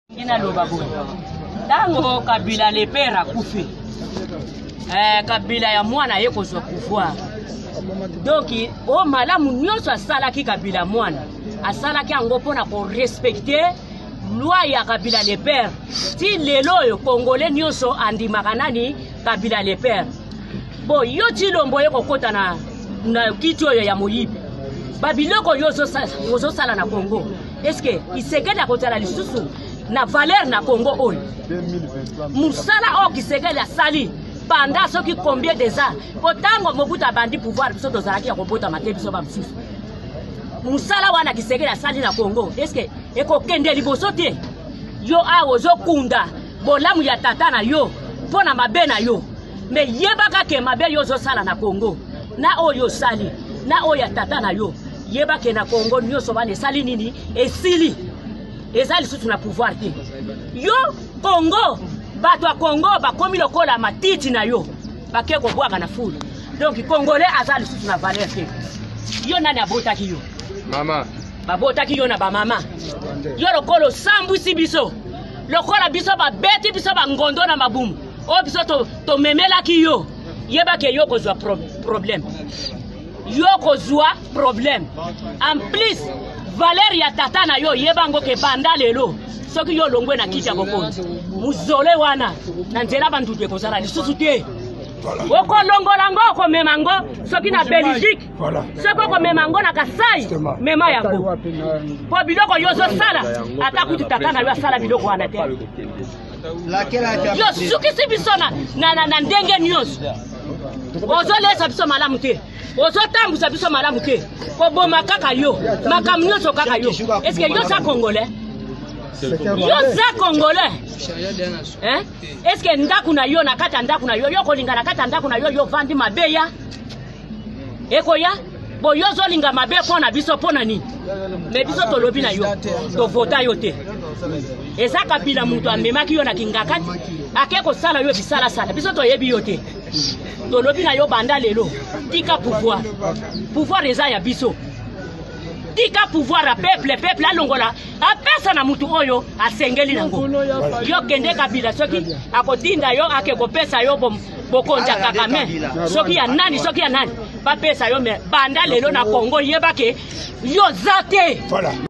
Ina lobabu. Dango Kabila le père akufi. Kabila ya mwana ye kozwa pouvoir. Donc o malamu nyonso asalaki Kabila mwana. Asalaki yango pona ko respecter loi ya Kabila le père. Ti lelo yo Congolais nyonso andimaka nani Kabila le père. Bo yo ti lombo ye kokota na kiti oyo ya moyibi. Babiloko yozo sala na Congo. Est-ce que isekela kotala lisusu na valeur na Congo oyo? Musala o kisekela sali pendant soki combien des ans potango mobuta bandi pouvoir biso tozalaki ya kobota mate biso ba msusu. Musala wana kisekela sali na Congo. Est-ce que ekokende liboso te? Yo awo zo kunda bolamu ya tata na yo pona mabe na yo. Me yebaka ke mabe yo zo sala na Congo. Na oyo sali na oya tata na yo. Yeba ke na Congo nyonso bane sali nini esili ezali sutu na pouvoir te. Yo Congo bato a Congo bakomi lokola matiti na yo bake ko bwaka na fulu. Donc Congolais azali sutu na valeur te. Yo nani abotaki yo? Mama babotaki yo na ba mama. Yo lokolo sambusi biso lokola biso ba beti biso ba ngondo na mabumu o biso to memelaki yo. Yeba ke yo kozwa problème. Yo kozwa problème. En plus valeur ya tata na yo yebango ke banda lelo soki yo longwe na kiti ya bokonzi muzole wana na nzela bantu de kozala lisusu te. Oko longolango ko memango soki na Belgique soko ko memango na Kasai mema yango po biloko yo zo sala ata kuti tata na yo sala biloko wana te. Yo suki sibiso na ndenge nyonso ozo lesa biso malamu te. Ozo tambusa biso malamu te. Ko boma kaka yo makamu nyonso kaka yo. Est-ce que yo sa Congolais? Yo sa Congolais? Hein? Est-ce que ndaku na yo na kata ndaku na yo ko linga na kata ndaku na yo vandi mabeya? Eko ya? Bo yo zo linga mabe pona biso pona ni. Me biso to lobi na yo. To vota yo te. Eza Kabila mutu amemaki yo na kingakati. Akeko sala yo bisala sala. Biso to yebi yo te. To lobi na yo banda lelo. Tika pouvoir. Pouvoir eza ya biso. Tika pouvoir a peuple alongola. Apesa na mutu oyo asengeli nango. Yo kende Kabila soki akotinda yo akeko pesa yo bokonja kakame. Soki ya nani. Ba pesa yo me banda lelo na Congo yebake yo zate.